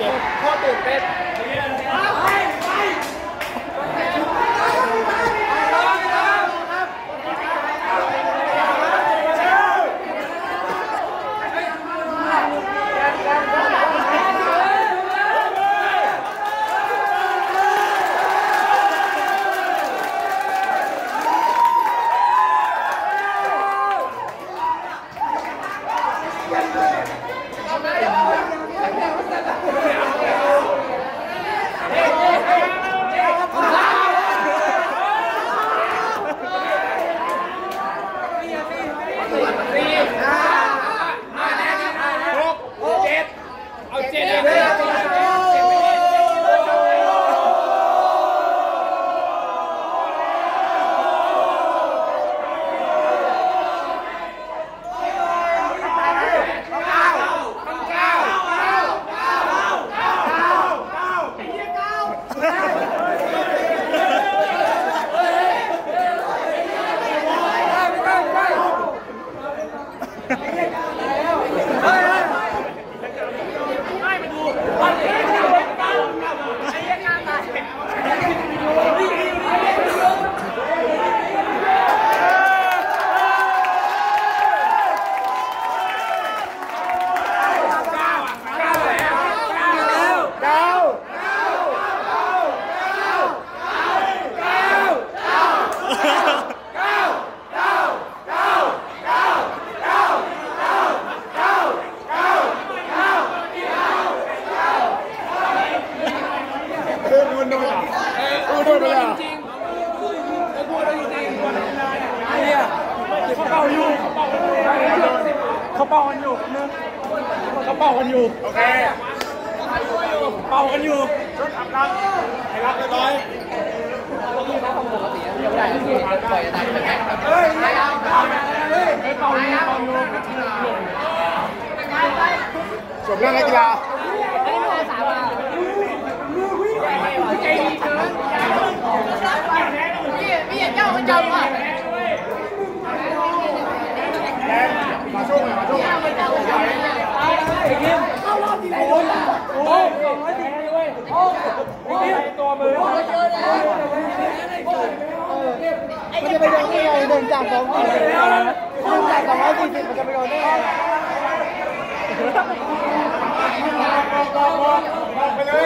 จ็บโคตรตื่นเต้นเขาเป่ากันอยู่นึงเขาเป่ากันอยู่โอเคเป่ากันอยู่ชุดอาบน้ำให้รับเรียบร้อยเฮ้ยเป่าอยู่จบเรื่องนักกีฬาพี่เจ้ามันเจ้าว่ะมาช่วยมาช่วยไอ้กินเข้ารอบที่ไหนโดนล่ะโอ้ย210เลยโอ้ยตัวมือมันจะไปโดนได้ไง1จาก2คน1จาก240มันจะไปโดนได้ไงไปเลย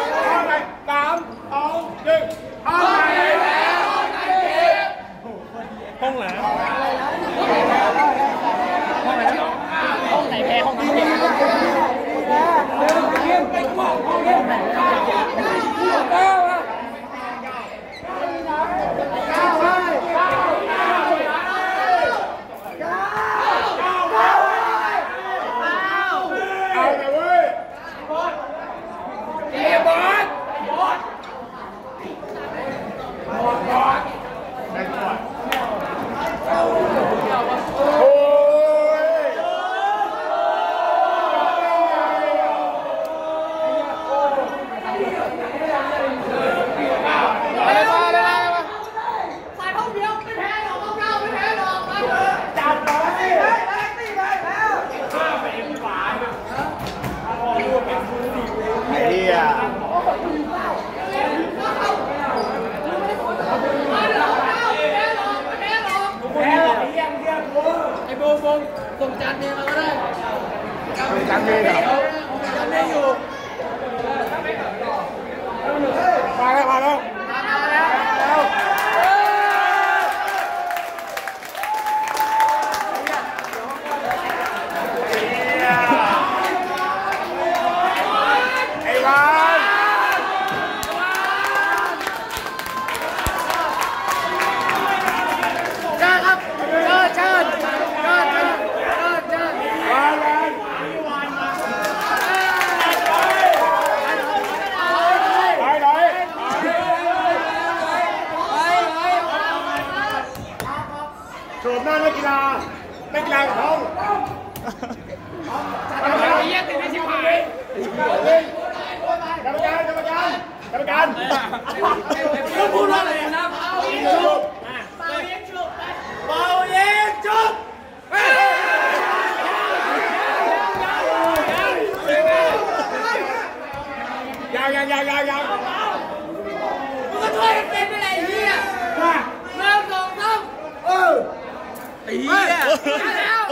3 2 1เอาไปแล้วห้องไหนห้องไหนแพ้ห้องที่7ไปกว้างห้องไหนส่งจานเมย์มาก็ได้จานเมย์เหรอจานเมย์อยู่มาแล้วโฉมหน้านักกีฬาของห้องกรรมการเยี่ยมติดในชิบหายกรรมการต้องพูดว่าอะไรนะเป่ายิงจุบยังมึงก็ช่วยกันเป็นไปไหนเฮียเริ่มสองต้องไอ้เฮียแล้ว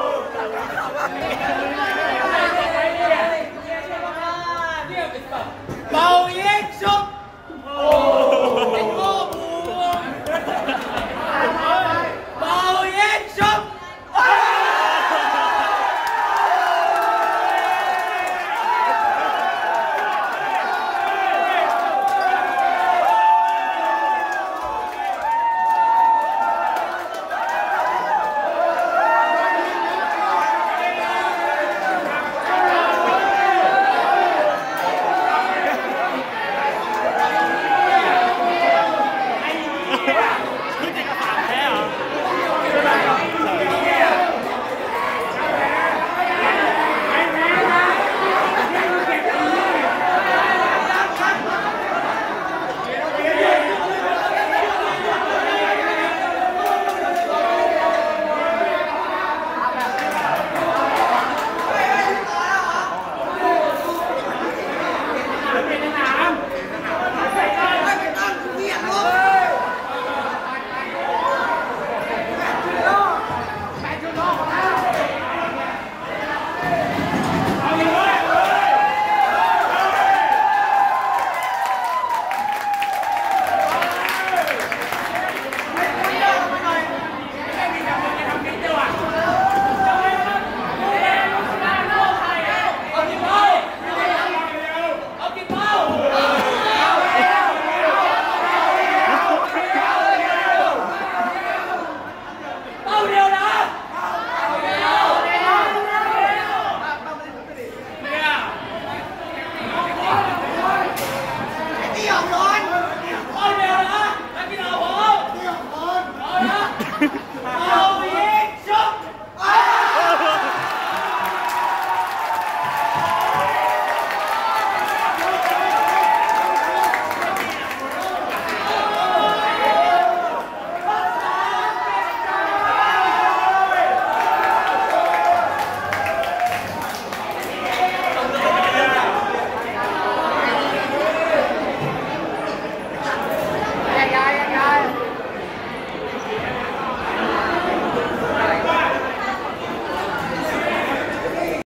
เ